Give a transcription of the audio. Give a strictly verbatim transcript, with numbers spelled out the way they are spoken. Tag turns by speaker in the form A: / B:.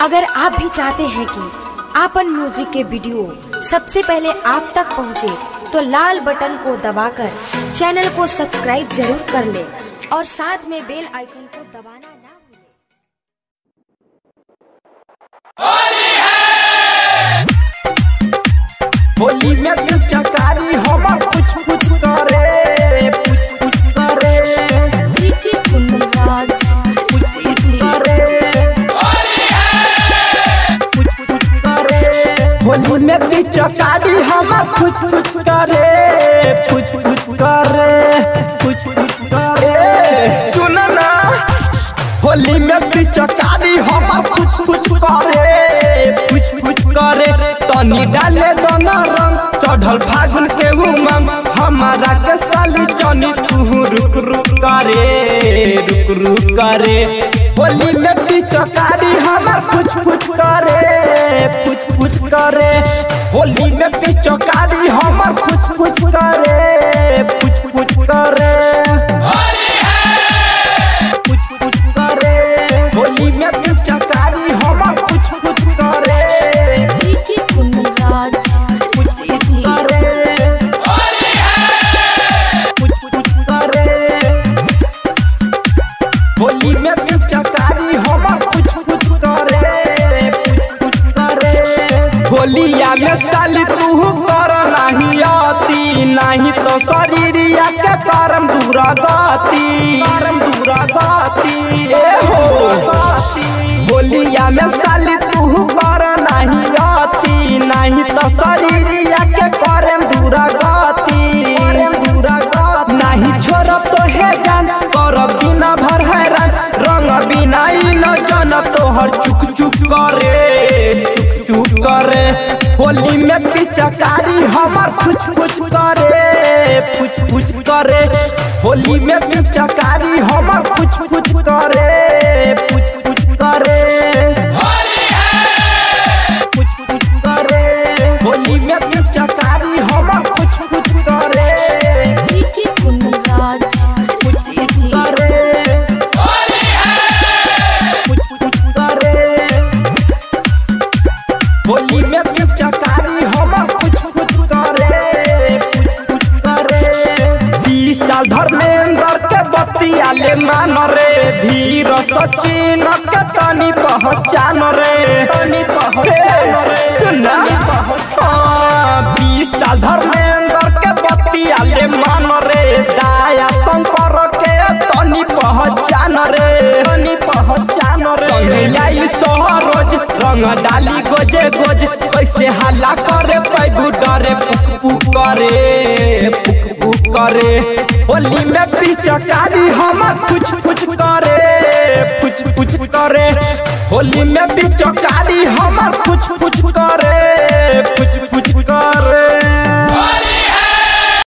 A: अगर आप भी चाहते हैं कि आपन म्यूजिक के वीडियो सबसे पहले आप तक पहुंचे, तो लाल बटन को दबाकर चैनल को सब्सक्राइब जरूर कर ले और साथ में बेल आइकन को दबाना ना भूलें।
B: होली में पिचकारी हम कुछ कुछ करे, कुछ कुछ करे,
A: डीजे कुंदनराज
B: कुछ कुछ करे, कुछ कुछ करे। होली में पिचकारी हम कुछ कुछ करे, कुछ कुछ करे, कुछ कुछ करे। सुनो ना, होली में पिचकारी हम कुछ कुछ करे, कुछ कुछ करे। तनी डाले दोना रंग चढ़ल फागुन के उमंग, हमारा के साली जनी तू रुक रुक करे, रुक रुक करे। होली में पिचकारी हमार कुछ कुछ करे, कुछ कुछ करे। होली में पिचकारी हमार कुछ कुछ करे, कुछ कुछ करे, कुछ कुछ करे। होली में पिचकारी हमार कुछ कुछ करे,
A: डीजे कुंदनराज
B: कुछ कुछ करे, कुछ कुछ करे। होली में पिचकारी हमार कुछ कुछ करे, कुछ कुछ करे। होलिया में साली तू कर नहीं आती, नहीं तो शरीरिया के करम दूरा गाती, करम दूरा गाती। ए हो होलिया में साली तू कर नहीं आती, नहीं तो शरीरिया के करम दूरा गाती, करम दूरा गाती। नहीं छोड़ब तो है जान करब बिना भर हैरान, रंग बिना ई न जानब तो हर चुक चुक करे, चुक चुक करे। होली में पिचकारी हमार कुछ कुछ करे, कुछ कुछ करे। होली में पिचकारी हमार कुछ कुछ करे, कुछ कुछ करे, कुछ कुछ करे। होली में पिचकारी हमार कुछ कुछ करे,
A: डीजे कुंदनराज
B: कुछ कुछ करे, कुछ कुछ करे। होली में पिचकारी हमार कुछ कुछ करे, कुछ कुछ करे। बीस साल धर्मेंद्र के बतिया ले मान रे, धीर सचिन के तनी पहचान रे, तनी पहचान रे। सुना हाँ, बीस साल धर्मेंद्र के बतिया ले मान रे, दाया शंकर के तनी पहचान रे, तनी पहचान रे। संगे आई सहरोज रंग डाली गोजे गोज, कैसे हल्ला करे पैबू डरे पुक पुक करे, पुक पुक करे। होली में पिचकारी हमार कुछ कुछ करे, कुछ कुछ करे। होली में पिचकारी हमार कुछ कुछ करे,